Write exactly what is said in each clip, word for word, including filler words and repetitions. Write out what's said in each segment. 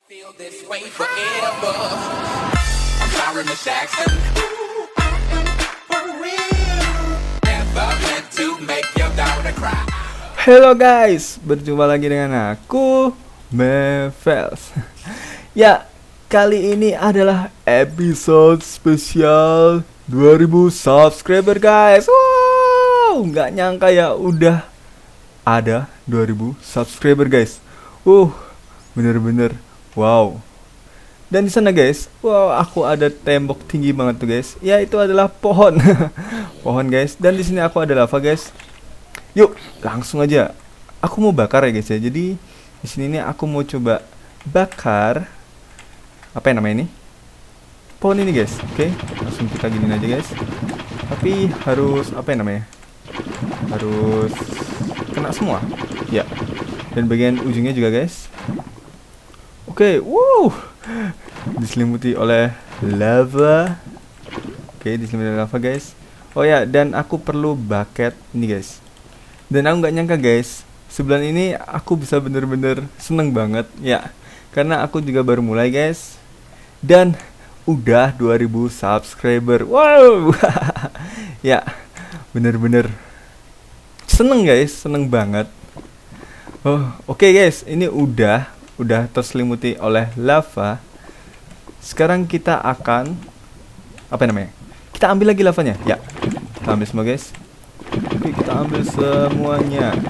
Feel this way forever. I'm sorry, Miss Jackson. For real. Never meant to make your daughter cry. Halo guys, berjumpa lagi dengan aku, Mevels. Ya, kali ini adalah episode spesial dua ribu subscriber guys. Wow, nggak nyangka ya udah ada dua ribu subscriber guys. Uh, bener-bener wow. Dan di sana guys, wow, aku ada tembok tinggi banget tuh guys. Ya, itu adalah pohon. Pohon guys. Dan di sini aku ada lava guys. Yuk, langsung aja. Aku mau bakar ya guys ya. Jadi di sini nih aku mau coba bakar apa yang namanya ini? Pohon ini guys. Oke, langsung kita giniin aja guys. Tapi harus apa yang namanya? Harus kena semua. Ya. Dan bagian ujungnya juga guys. Oke, wow, diselimuti oleh lava. Oke, diselimuti oleh lava guys. Oh ya, dan aku perlu bucket ini guys. Dan aku nggak nyangka guys, sebulan ini aku bisa bener-bener seneng banget ya, karena aku juga baru mulai guys. Dan udah dua ribu subscriber. Wow. Ya, bener-bener seneng guys, seneng banget. Oh, oke okay guys, ini udah udah terselimuti oleh lava. Sekarang kita akan apa namanya? Kita ambil lagi lavanya. Ya. Kita ambil semua, guys. Oke, kita ambil semuanya.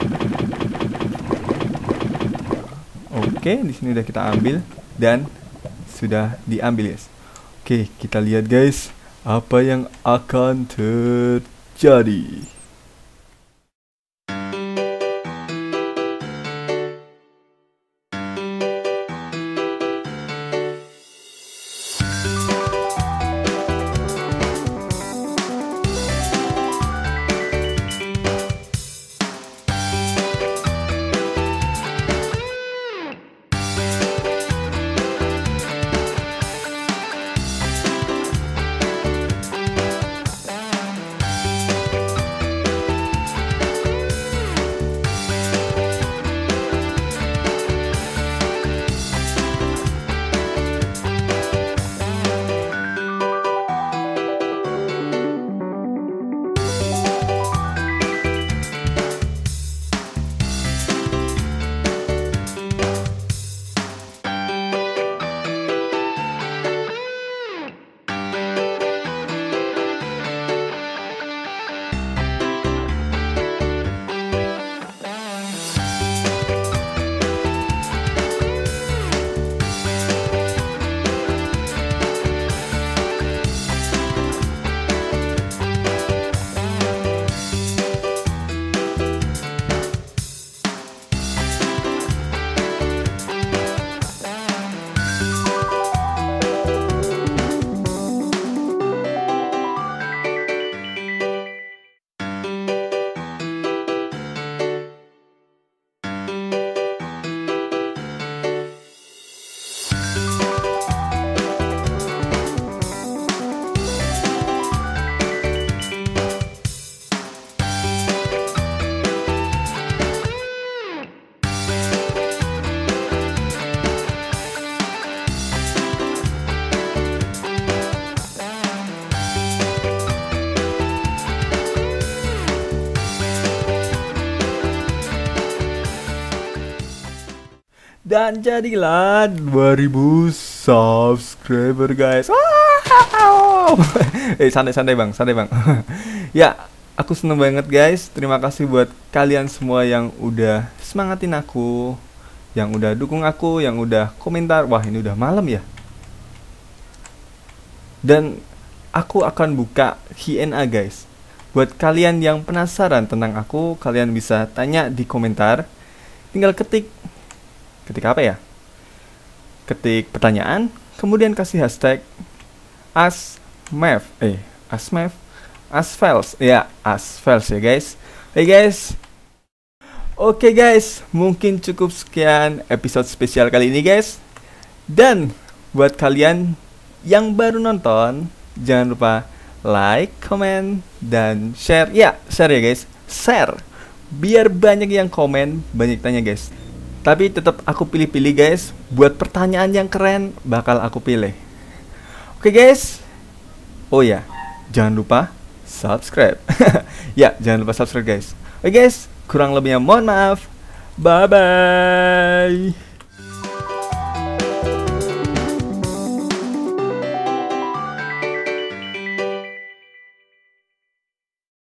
Oke, di sini udah kita ambil dan sudah diambil, guys. Oke, kita lihat, guys, apa yang akan terjadi. Dan jadilah dua ribu subscriber guys. Wow. Eh, santai-santai bang, santai bang. Ya, aku seneng banget guys. Terima kasih buat kalian semua yang udah semangatin aku, yang udah dukung aku, yang udah komentar. Wah, ini udah malam ya. Dan aku akan buka Q and A guys. Buat kalian yang penasaran tentang aku, kalian bisa tanya di komentar. Tinggal ketik Ketik apa ya? Ketik pertanyaan, kemudian kasih hashtag ASMev, eh ASMev, Asfels, ya Asfels ya guys. Hey guys, oke guys, mungkin cukup sekian episode spesial kali ini guys. Dan buat kalian yang baru nonton, jangan lupa like, comment, dan share. Ya, share ya guys, share. Biar banyak yang komen, banyak tanya guys. Tapi tetap aku pilih-pilih guys. Buat pertanyaan yang keren bakal aku pilih. Oke guys. Oh ya, jangan lupa subscribe. Ya, jangan lupa subscribe guys. Oke guys, kurang lebihnya mohon maaf. Bye bye.